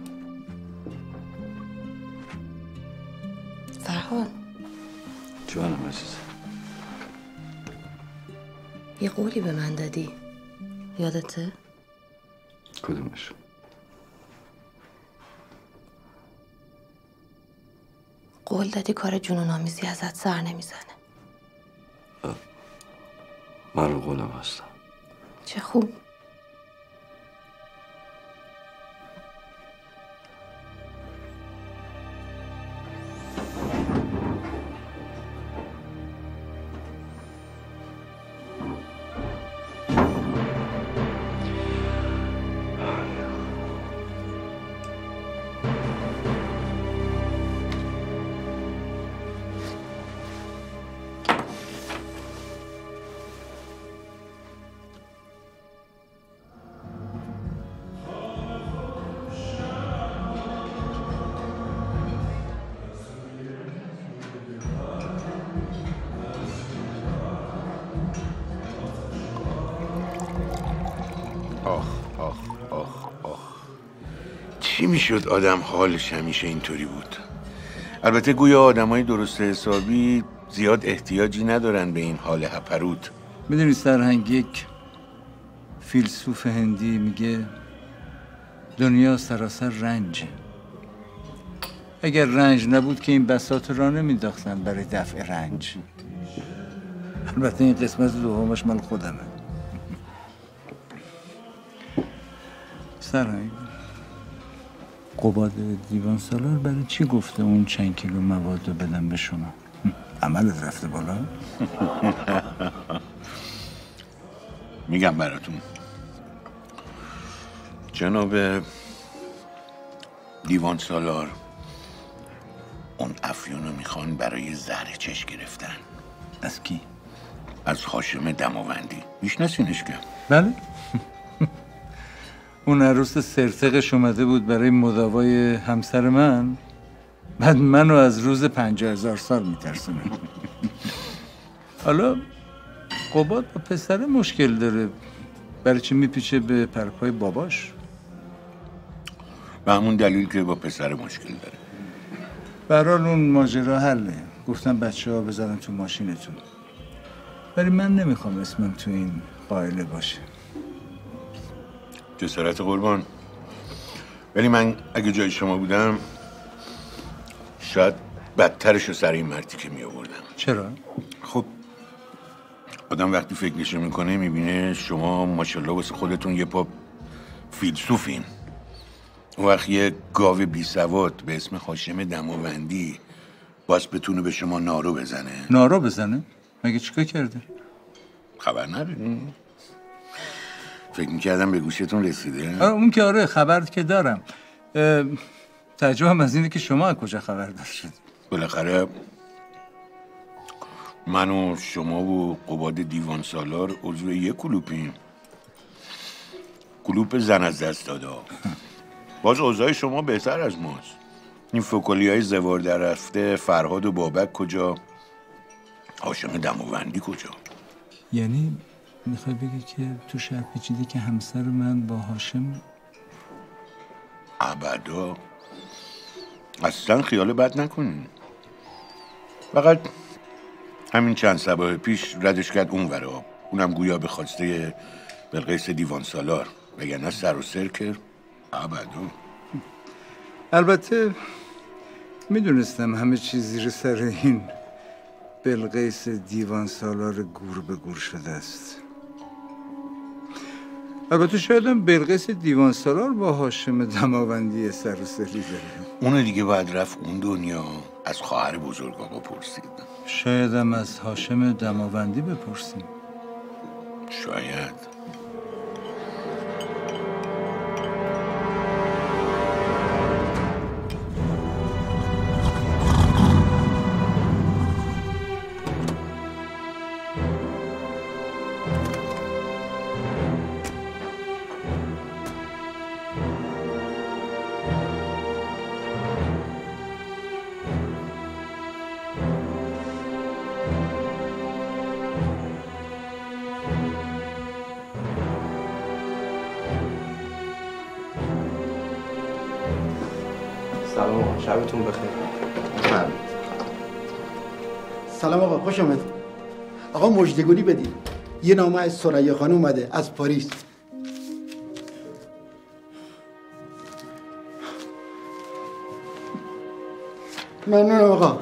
فرهاد جانم عزیزم، یه قولی به من دادی، یادته؟ کدومش؟ قول دادی کار جنون آمیزی ازت سر نمیزنه. من رو قولم هستم. چه خوب. آخ آخ آخ آخ چی میشد آدم حالش همیشه اینطوری بود؟ البته گویا آدمای درست حسابی زیاد احتیاجی ندارن به این حال هپروت. میدونی سرهنگ، یک فیلسوف هندی میگه دنیا سراسر رنجه. اگر رنج نبود که این بساط را نمینداختن برای دفع رنج. البته این قسمت دومش مال خودمه. سرهنگ، قباد دیوان سالار برای چی گفته اون چند کیلو مواد رو بدم به شما؟ عملت رفته بالا؟ میگم براتون، جناب دیوان سالار اون افیون رو میخوان برای زهر چش گرفتن. از کی؟ از هاشم دماوندی. میشناسینش که؟ بله. اون عروس سرتقش اومده بود برای مداوای همسر من، بعد منو از روز پنجاه هزار سال میترسونه. حالا قباد با پسر مشکل داره، برای چی میپیچه به پرپای باباش؟ به همون دلیل که با پسر مشکل داره. برحال اون ماجرا حله. گفتم بچه ها بذارن تو ماشینتون، ولی من نمیخوام اسمم تو این قائله باشه. جسارت قربان، ولی من اگه جای شما بودم شاید بدترش رو سر این مرتی که می آوردم. چرا؟ خب آدم وقتی فکرشو میکنه میبینه شما ماشاءالله واسه خودتون یه پا فیلسوفین. اون وقت یه گاو بی سواد به اسم هاشم دماوندی باز بتونه به شما نارو بزنه. نارو بزنه؟ مگه چیکار کرده؟ خبر نداریم. فکر میکردم به گوشتون رسیده. آره اون که آره خبر که دارم. تعجبم از اینه که شما از کجا خبر داشتید؟ بالاخره من و شما و قباد دیوان سالار عضو یک کلوپیم. کلوپ زن از دست داده. باز اوضاع شما بهتر از ماست. این فکلی های زوار در رفته فرهاد و بابک کجا؟ هاشم دماوندی کجا؟ یعنی میخوای بگی که تو شرط پیچیده که همسر من با هاشم؟ ابدا. اصلا خیال بد نکنین. فقط همین چند صباح پیش ردش کرد اون ورا، اونم گویا به خواسته بلقیس دیوان سالار، وگرنه سر و سرکر ابدا. البته میدونستم همه چیز زیر سر این بلقیس دیوان سالار گور به گور شده است. البته شایدم بلقیس دیوان سالار با هاشم دماوندی سر و سری داره. اون دیگه باید رفت اون دنیا از خواهر بزرگ آقا پرسید. شایدم از هاشم دماوندی بپرسیم. شاید. سلام آقا، شبتون بخیر. سلام آقا، خوش آمد. آقا مژدگونی بدید. یه نامه از ثریا خانم اومده از پاریس. ممنونم آقا.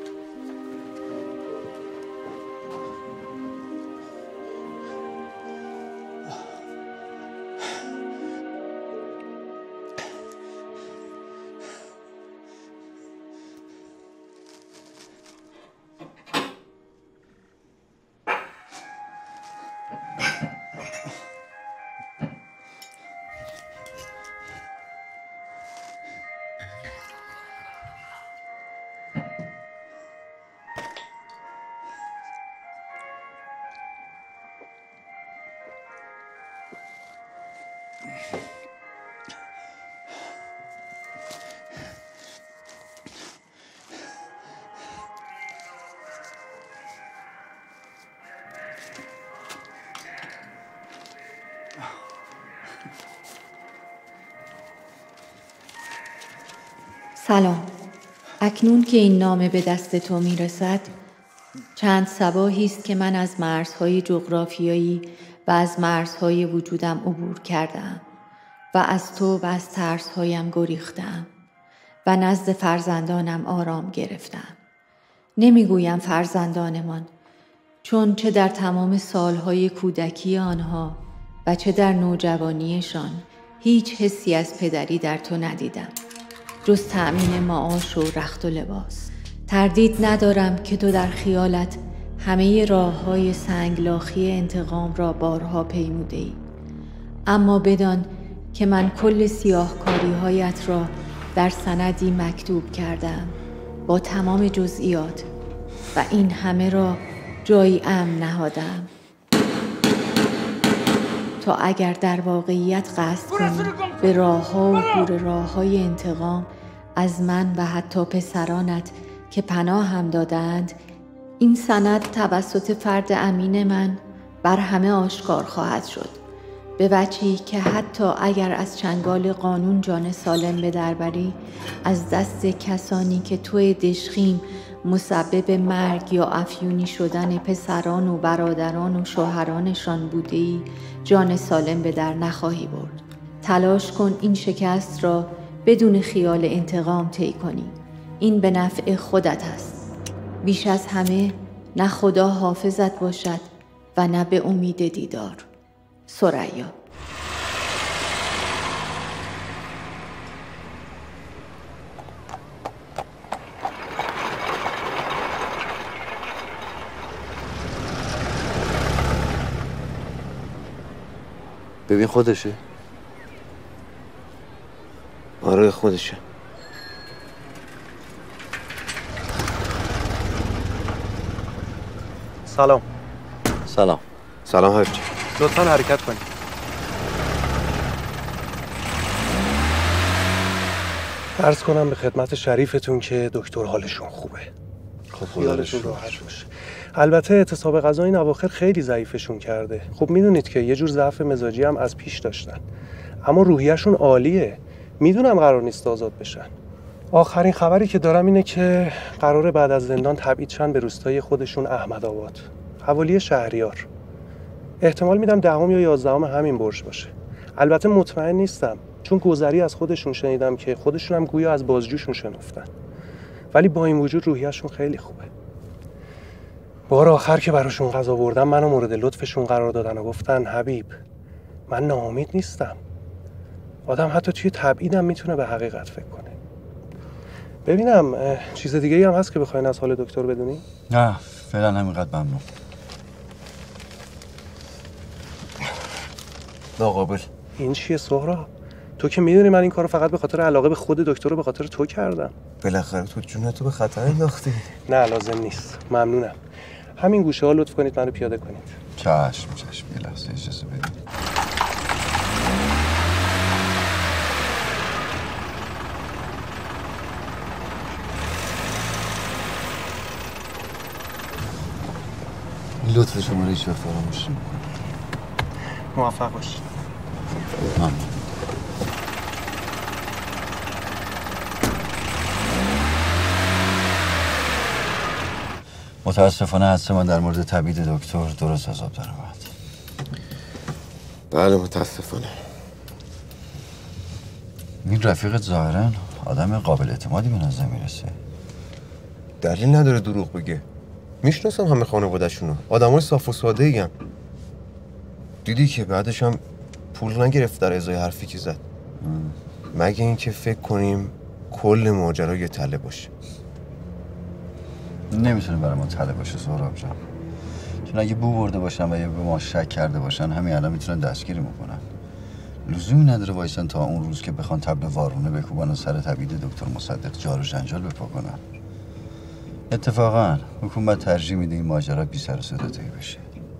سلام. اکنون که این نامه به دست تو میرسد، چند صباحی است که من از مرزهای جغرافیایی و از مرزهای وجودم عبور کردم و از تو و از ترسهایم گریختم و نزد فرزندانم آرام گرفتم. نمیگویم فرزندانمان، چون چه در تمام سالهای کودکی آنها و چه در نوجوانیشان هیچ حسی از پدری در تو ندیدم جز تأمین معاش و رخت و لباس. تردید ندارم که تو در خیالت همه راه‌های سنگلاخی انتقام را بارها پیموده‌ای، اما بدان که من کل سیاهکاری‌هایت را در سندی مکتوب کردم با تمام جزئیات و این همه را جایی امن نهادم تا اگر در واقعیت قصد کنی به راه‌ها و گور راه‌های انتقام از من و حتی پسرانت که پناه هم دادند، این سند توسط فرد امین من بر همه آشکار خواهد شد، به وجهی که حتی اگر از چنگال قانون جان سالم به در بری، از دست کسانی که توی دشخیم مسبب مرگ یا افیونی شدن پسران و برادران و شوهرانشان بوده‌ای جان سالم به در نخواهی برد. تلاش کن این شکست را بدون خیال انتقام طی کنی. این به نفع خودت است. بیش از همه نه خدا حافظت باشد و نه به امید دیدار. ثریا. ببین خودشه. آره خودشه. سلام. سلام. سلام حفجی. لطفاً حرکت کنید. عرض کنم به خدمت شریفتون که دکتر حالشون خوبه. خب خیالتون راحت باشه. البته اعتصاب غذا این اواخر خیلی ضعیفشون کرده. خب میدونید که یه جور ضعف مزاجی هم از پیش داشتن. اما روحیه‌شون عالیه. میدونم قرار نیست آزاد بشن. آخرین خبری که دارم اینه که قراره بعد از زندان تبعید شن به روستای خودشون احمدآباد، حوالی شهریار. احتمال میدم دهم یا یازدهم همین برج باشه. البته مطمئن نیستم چون گذری از خودشون شنیدم که خودشون هم گویا از بازجوشون شنفتن، ولی با این وجود روحیه‌شون خیلی خوبه. بار آخر که براشون غذا بردم منو مورد لطفشون قرار دادن و گفتن حبیب من ناامید نیستم. آدم حتی توی تبعیدم میتونه به حقیقت فکر کنه. ببینم چیز دیگه ای هم هست که بخواین از حال دکتر بدونی؟ نه فعلا همینقدر ممنون. ناقابل. این چیه سهراب؟ تو که میدونی من این کارو فقط به خاطر علاقه به خود دکتر رو به خاطر تو کردم. بالاخره تو جونتو به خطر انداختی. نه لازم نیست. ممنونم. همین گوشه ها لطف کنید منو پیاده کنید. چشم چشم یه لحظه اجازه بدید. لطف شما رو هیچ وقت فراموش نمی‌کنم. موفق باشید. ممنون. متاسفانه حدس من در مورد تبعید دکتر درست از آب در اومد. بله متاسفانه. این رفیقت ظاهراً آدم قابل اعتمادی به نظر میرسه. دلیل نداره دروغ بگه. میشناسم همه خانواده‌شونو. آدمای صاف و ساده ایم. دیدی که بعدش هم پول نگرفت در ازای حرفی که زد. مگه اینکه فکر کنیم کل ماجرا یه تله باشه. نمیتونه برای ما تله باشه سهراب جان. چون اگه بو برده باشن و یا به ما شک کرده باشن همین الان میتونن دستگیری میکنن. لزومی نداره وایسن تا اون روز که بخوان تبل وارونه بکوبن و سر تبعید دکتر مصدق جار و جنجال بپا کنن. اتفاقا حکومت ترجیح میده این ماجرا بی سر و صدا طی بشه.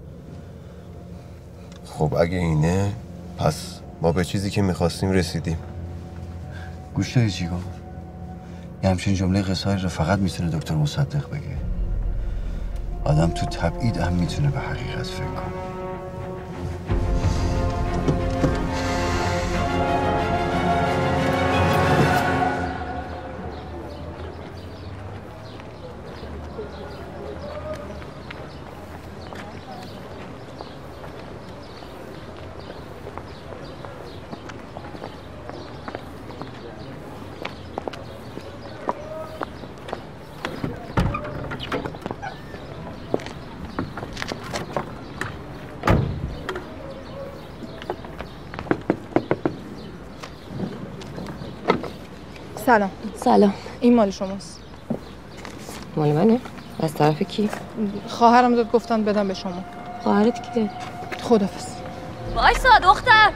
خب اگه اینه پس ما به چیزی که میخواستیم رسیدیم. گوش داری چی گفت؟ یه همچین جمله قصاری رو فقط میتونه دکتر مصدق بگه. آدم تو تبعید هم میتونه به حقیقت فکر کنه. سلام. سلام. این مال شماست. مال منه؟ از طرف کی؟ خواهرم داد گفتن بدم به شما. خواهرت کیه؟ خدافظ. وایسا دختر.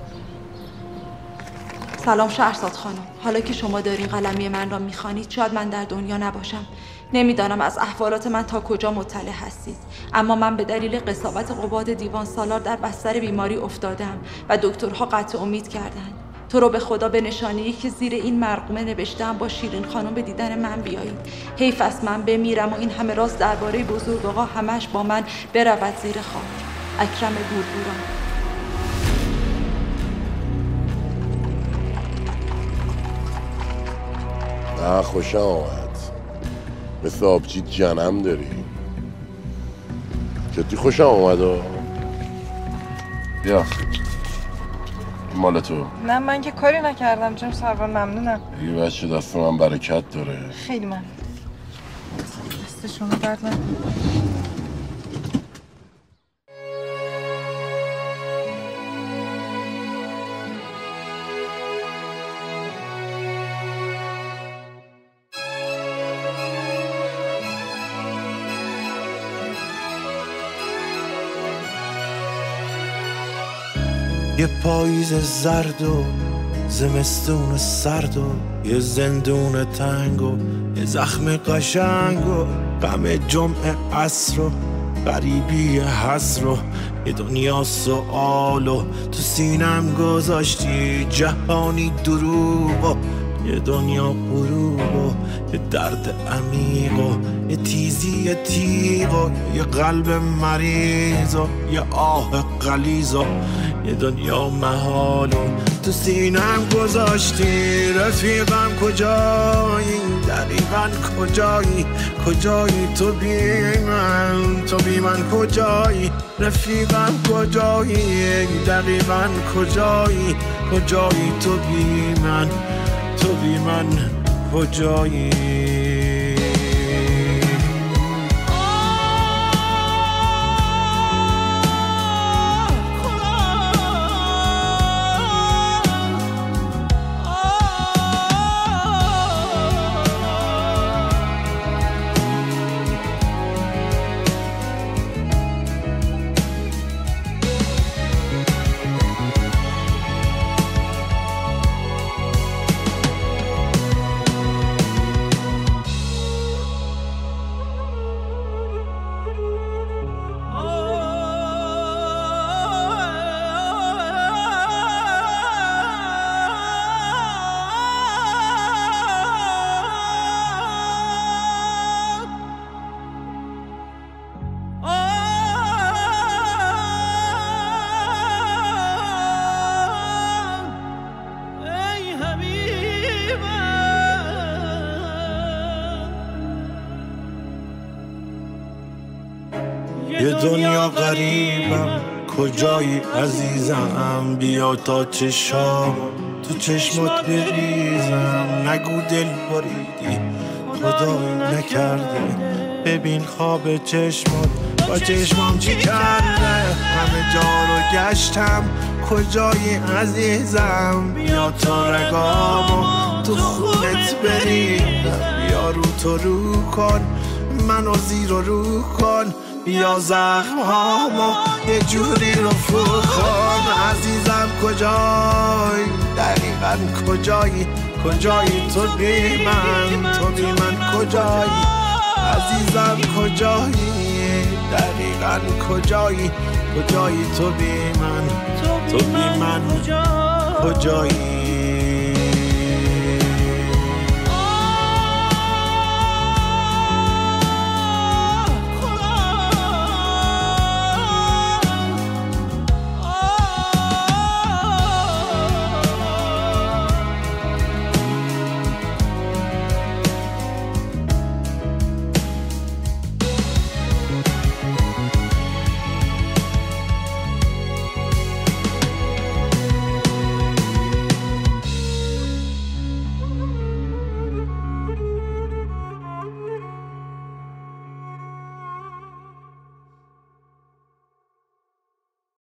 سلام شهرزاد خانم. حالا که شما دارین قلمی من را میخوانید شاید من در دنیا نباشم. نمیدانم از احوالات من تا کجا مطلع هستید، اما من به دلیل قساوت قباد دیوان سالار در بستر بیماری افتادم و دکترها قطع امید کردند. تو رو به خدا به نشانه‌ای که زیر این مرقومه نوشتم با شیرین خانم به دیدن من بیایید. حیف است من بمیرم و این همه راز درباره بزرگ‌آقا همش با من برود زیر خاک. اکرم بوربوران. نه خوش آمد. مثل آبجی جنم داری. جدی خوش آمد ها. بیا مال تو. نه من که کاری نکردم جناب سرور، ممنونم. یه بچه دست من برکت داره. خیلی ممنون. دست شما درد نکنه. یه پاییز زرد و زمستون سرد و یه زندون تنگ و یه زخم قشنگ و غم جمعه عصر و غریبی حسر و یه دنیا سؤال و تو سینم گذاشتی جهانی دروغ و یه دنیا غروب و یه درد عمیق و یه تیزی تیغ و یه قلب مریض و یه آه غلیظ و یه دنیا محال و تو سینم گذاشتی. رفیقم کجایی؟ دقیقاً کجایی؟ کجایی تو بی من؟ تو بی من کجایی؟ رفیقم کجایی؟ دقیقاً کجایی؟ کجایی تو بی من؟ تو بی من کجایی؟ یه دنیا غریبم کجایی عزیزم؟ بیا تا چشام تو چشمات بریزم. نگو دل بریدی خدایی نکرده، ببین خواب چشمات با چشمام چی کرده. همه جا رو گشتم کجایی عزیزم؟ بیا تا رگامو تو خونت بریدم. بیا رو تو رو کن منو زیر و رو کن. بیا زخم هامو یه جوری رو فور کن. عزیزم کجایی؟ دقیقاً کجایی؟ کجایی تو بی من؟ تو بی من کجایی؟ عزیزم کجایی؟ دقیقاً کجایی؟ کجایی تو بی من؟ تو بی من کجایی؟